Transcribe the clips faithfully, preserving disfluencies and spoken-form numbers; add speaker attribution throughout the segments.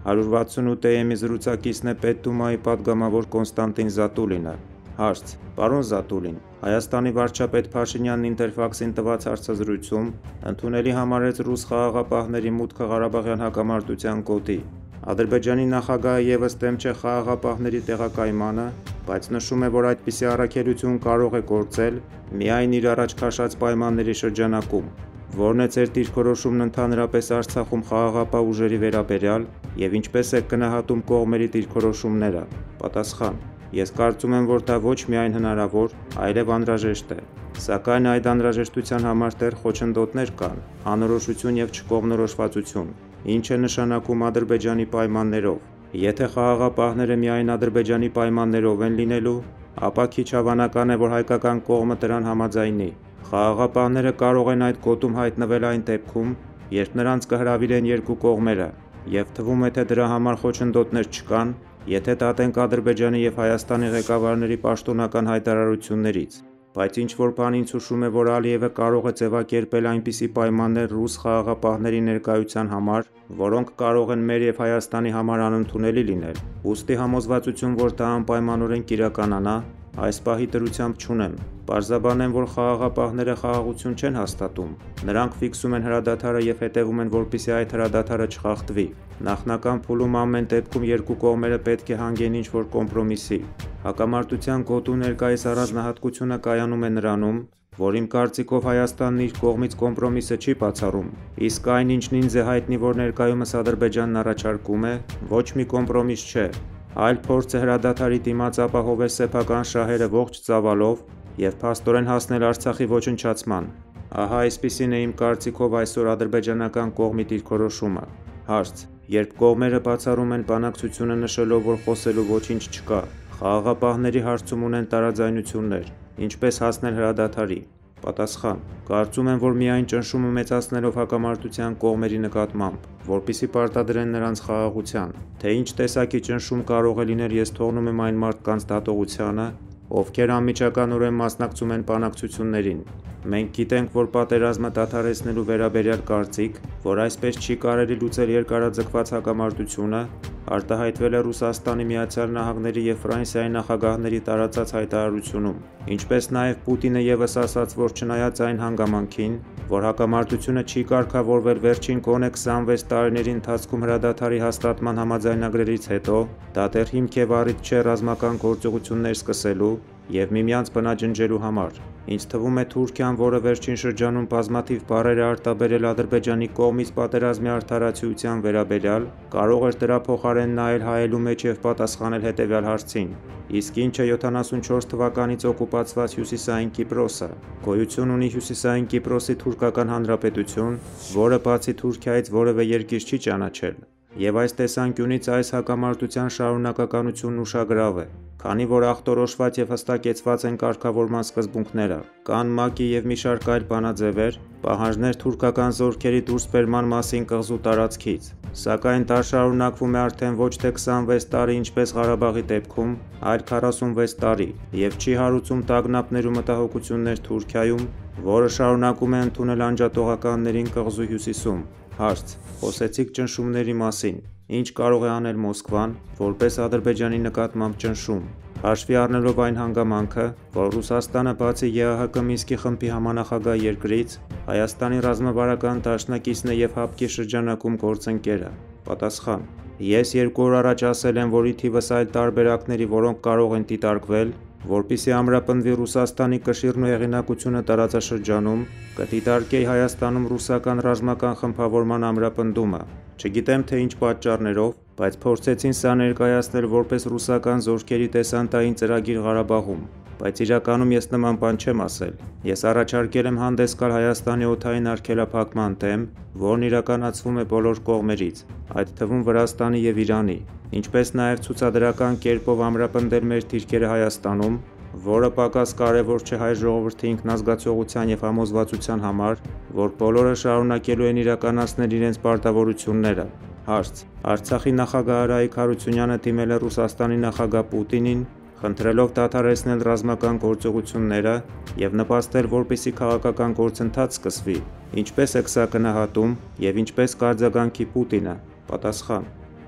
Speaker 1: հարյուր վաթսունութ էյ-ի զրուցակիցն է Պետդումայի պատգամավոր Կոնստանտին Զատուլինը։ Հարց. Պարոն Զատուլին, Հայաստանի վարչապետ Փաշինյանն Ինտերֆաքսին տված հարցազրույցում ընդունելի համարեց ռուս խաղաղապահների մուտքը Ղարաբաղյան հակամարտության գոտի։ Ադրբեջանի նախագահը ևս դեմ չէ խաղաղապահների տեղակայմանը, բայց նշում է, որ այդպիսի առաքելություն կարող է գործել միայն իր առաջ քաշած պայմանների շրջանակում։ Որն է ձեր դիրքորոշումն ընդհանրապես Արցախում խաղաղապահ ուժերի վերաբերյալ եւ ինչպես եք գնահատում կողմերի դիրքորոշումները։ Պատասխան. Ես կարծում եմ, որ դա ոչ միայն հնարավոր, այլև անհրաժեշտ է։ Սակայն այդ անհրաժեշտության համար դեռ խոչընդոտներ կան, անորոշություն եւ չկողմնորոշվածություն, ինչ է նշանակում Ադրբեջանի պայմաններով։ Եթե խաղաղապահները միայն Ադրբեջանի պայմաններով են լինելու, ապա քիչ հավանական է, որ հայկական կողմը դրան համաձայնի։ Խաղաղապահները կարող են այդ գոտում հայտնվել այն դեպքում, երբ նրանց կհրավիրեն երկու կողմերը, եւ թվում է, թե դրա համար խոչընդոտներ չկան, եթե դատենք Ադրբեջանի եւ Հայաստանի ղեկավարների պաշտոնական հայտարարություններից, բայց ինչ-որ բան ինձ հուշում է, որ Ալիևը կարող է ձևակերպել այնպիսի պայմաններ ռուս խաղաղապահների ներկայության համար, որոնք կարող են մեր եւ Հայաստանի համար անընդունելի լինել։ Ուստի համոզվածություն, որ դա անպայմանորեն կիրականանա, այս պահի դրությամբ չունեմ։ Պարզաբանեմ, որ խաղաղապահները խաղաղություն չեն հաստատում։ Նրանք ֆիքսում են հրադադարը եւ հետևում են, որպեսզի այդ հրադադարը չխախտվի։ Նախնական փուլում ամեն դեպքում երկու կողմերը պետք է հանգեն ինչ-որ կոմպրոմիսի։ Հակամարտության գոտու ներկայիս առանձնահատկությունը կայանում է նրանում, որ իմ կարծիքով Հայաստանն իր կողմից կոմպրոմիսը չի բացառում, իսկ այն, ինչն ինձ է հայտնի, որ ներկայումս Ադրբեջանն առաջարկում է, ոչ մի կոմպրոմիս չէ, այլ փորձ է հրադադարի դիմաց ապահովել սեփական շահերը ողջ ծավալով եւ փաստորեն հասնել Արցախի ոչնչացման։ Ահա այսպիսին է իմ կարծիքով այսօր ադրբեջանական կողմի դիրքորոշումը։ Հարց. Երբ կողմերը բացառում են բանակցությունը նշելով, որ խոսելու ոչինչ չկա, խաղաղապահների հարցում ունեն տարաձայնություններ, ինչպես հասնել հրադադարի։ Պատասխան. Կարծում եմ, որ միայն ճնշումը մեծացնելով հակամարտության կողմերի նկատմամբ, որպեսզի պարտադրեն նրանց խաղաղության, թե ինչ տեսակի ճնշում կարող է լինել, ես թողնում եմ այն մարդկանց դատողությանը, ովքեր անմիջականորեն մասնակցում են բանակցություններին։ Մենք գիտենք, որ պատերազմը դադարեցնելու վերաբերյալ կարծիք, որ այսպես չի կարելի լուծել երկարաձգված հակամարտությունը, արտահայտվել է Ռուսաստանի Միացյալ Նահանգների եւ Ֆրանսիայի նախագահների տարածած հայտարարությունում, ինչպես նաեւ Պուտինը ևս ասաց, որ չնայած այն հանգամանքին, որ հակամարտությունը չի կարգավորվել վերջին գոնե քսանվեց տարիների ընթացքում հրադադարի հաստատման համաձայնագրերից հետո, դա դեռ հիմք եւ առիթ չէ ռազմական գործողություններ սկսելու եւ միմյանց բնաջնջելու համար։ Ինձ թվում է Թուրքիան, որը վերջին շրջանում բազմաթիվ բառեր է արտաբերել Ադրբեջանի կողմից պատերազմի արդարացիության վերաբերյալ, կարող էր դրա փոխարեն նայել հայելու մեջ եւ պատասխանել հետեւյալ հարցին. իսկ ինչ է յոթանասունչորս թվականից օկուպացված Հյուսիսային Կիպրոսը։ Գոյություն ունի Հյուսիսային Կիպրոսի թուրքական հանրապետություն, որը բացի Թուրքիայից որևէ երկիր չի ճանաչել։ Եվ այս տեսանկյունից այս հակամարտության շարունակականությունն ուշագրավ է, քանի որ ախտորոշված եւ հստակեցված են կարգավորման սկզբունքները, կան ՄԱԿ-ի եւ մի շարք այլ բանաձևեր, պահանջներ թուրքական զորքերի դուրսբերման մասին կղզու տարածքից, սակայն դա շարունակվում է արդեն ոչ թե քսանվեց տարի ինչպես Ղարաբաղի դեպքում, այլ քառասունվեց տարի, եւ չի հարուցում տագնապներ ու մտահոգություններ Թուրքիայում, որը շարունակում է ընդունել անջատողականներին կղզու հյուսիսում։ Հարց. Խոսեցիք ճնշումների մասին։ Ինչ կարող է անել Մոսկվան, որպես Ադրբեջանի նկատմամբ ճնշում, հաշվի առնելով այն հանգամանքը, որ Ռուսաստանը բացի ԵԱՀԿ Մինսկի խմբի համանախագահ երկրից, Հայաստանի ռազմավարական դաշնակիցն է եւ ՀԱՊԿ-ի շրջանակում գործընկերը։ Պատասխան. Ես երկու օր առաջ ասել եմ, որ ի թիվս այլ տարբերակների, որոնք կարող են դիտարկվել, որպեսզի ամրապնդվի Ռուսաստանի կշիռն ու հեղինակությունը տարածաշրջանում, կդիտարկեի Հայաստանում ռուսական ռազմական խմբավորման ամրապնդումը։ Չգիտեմ, թե ինչ պատճառներով, բայց փորձեցին սա ներկայացնել որպես ռուսական զորքերի դեսանտային ծրագիր Ղարաբաղում, բայց իրականում ես նման բան չեմ ասել։ Ես առաջարկել եմ հանդես գալ Հայաստանի օդային արգելափակման դեմ, որն իրականացվում է բոլոր կողմերից, այդ թվում Վրաստանի եւ Իրանի, ինչպես նաեւ ցուցադրական կերպով ամրապնդել մեր դիրքերը Հայաստանում, որը պակաս կարևոր չէ հայ ժողովրդի ինքնազգացողության եւ համոզվածության համար, որ բոլորը շարունակելու են իրականացնել իրենց պարտավորությունները։ Հարց. Արցախի նախագահ Արայիկ Հարությունյանը դիմել է Ռուսաստանի նախագահ Պուտինին, խնդրելով դադարեցնել ռազմական գործողությունները եւ նպաստել, որպեսզի քաղաքական գործընթաց սկսվի։ Ինչպես եք սա գնահատում եւ ինչպես կարձագանքի Պուտինը։ Պատասխան.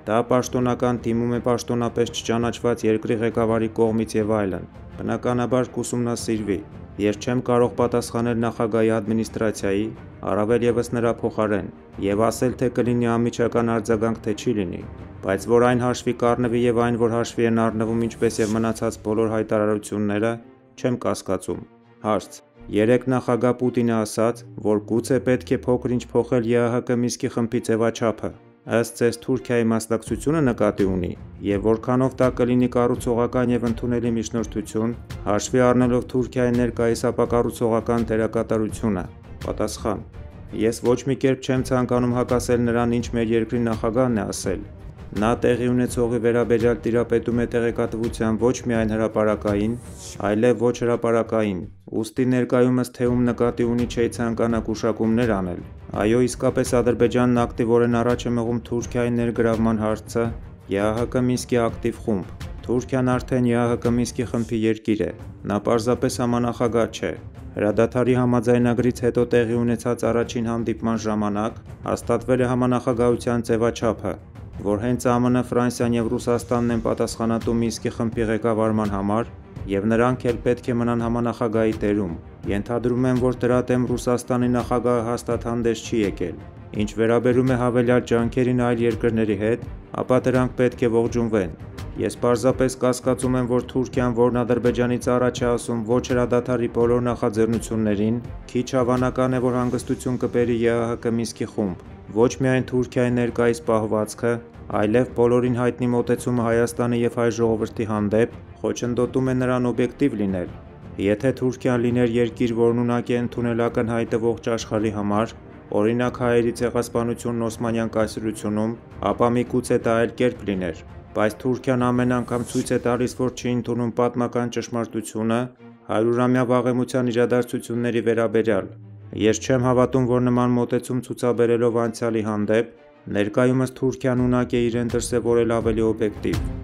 Speaker 1: Դա պաշտոնական թիմում է պաշտոնապես չճանաչված երկրի ղեկավարի կողմից եւ այլն, բնականաբար կուսումնասիրվի, ես չեմ կարող պատասխանել նախագահի ադմինիստրացիայի, առավել ևս նրա փոխարեն, եւ ասել թե կլինի անմիջական արձագանք թե չի լինի, բայց որ այն հաշվի կառնվի եւ այն որ հաշվի են առնվում ինչպես եւ մնացած բոլոր հայտարարությունները, չեմ կասկածում։ Հարց. Երեկ նախագահ Պուտինը ասաց, որ գուցե պետք է փոքր-ինչ փոխել ԵԱՀԿ Մինսկի խմբի ձևաչափը, ըստ ձեզ Թուրքիայի մասնակցությունը նկատի ունի, եւ որքանով դա կլինի կառուցողական եւ ընդունելի միջնորդություն, հաշվի առնելով Թուրքիայի ներկայիս ապակառուցողական դերակատարությունը։ Պատասխան. Ես ոչ մի կերպ չեմ ցանկանում հակասել նրան, ինչ մեր երկրի նախագահն է ասել։ Նա տեղի ունեցողի վերաբերյալ տիրապետում է տեղեկատվության ոչ միայն հրապարակային, այլև ոչ հրապարակային, ուստի ներկայումս թեում նկատի ունի չէի ցանկանա գուշակումներ անել։ Այո, իսկապես Ադրբեջանն ակտիվորեն առաջ է մղում Թուրքիայի ներգրավման հարցը ԵԱՀԿ Մինսկի ակտիվ խումբ։ Թուրքիան արդեն ԵԱՀԿ Մինսկի խմբի երկիր է, նա պարզապես համանախագահ չէ։ Հրադադարի համաձայնագրից հետո տեղի ունեցած առաջին հանդիպման ժամանակ հաստատվել է համանախագահության ձևաչափը, որ հենց ԱՄՆ, Ֆրանսիան եւ Ռուսաստանն են պատասխանատու Մինսկի խմբի ղեկավարման համար եւ նրանք էլ պետք է մնան համանախագահի տերում։ Ենթադրում եմ, որ դրա դեմ Ռուսաստանի նախագահը հաստատ հանդես չի եկել։ Ինչ վերաբերում է հավելյալ ջանքերին այլ երկրների հետ, ապա դրանք պետք է ողջունվեն։ Ես պարզապես կասկածում եմ, որ Թուրքիան, որն Ադրբեջանից առաջ է ասում ոչ հրադադարի բոլոր նախաձեռնություններին, քիչ հավանական է, որ հանգստություն կբերի ԵԱՀԿ Մինսկի խումբ։ Ոչ միայն Թուրքիայի ներկայիս պահվածքը, այլև բոլորին հայտնի մոտեցումը Հայաստանի եւ հայ ժողովրդի հանդեպ խոչընդոտում է նրան օբյեկտիվ լինել։ Եթե Թուրքիան լիներ երկիր, որն ունակ է ընդունել ակնհայտը ողջ աշխարհի համար, օրինակ հայերի ցեղասպանությունն Օսմանյան կայսրությունում, ապա միգուցե դա այլ կերպ լիներ։ Բայց Թուրքիան ամեն անգամ ցույց է տալիս, որ չի ընդունում պատմական ճշմարտությունը հարյուրամյա վաղեմության իրադարձությունների վերաբերյալ։ Ես չեմ հավատում, որ նման մոտեցում ցուցաբերելով անցյալի հանդեպ, ներկայումս Թուրքիան ունակ է իրեն դրսևորել ավելի օբյեկտիվ։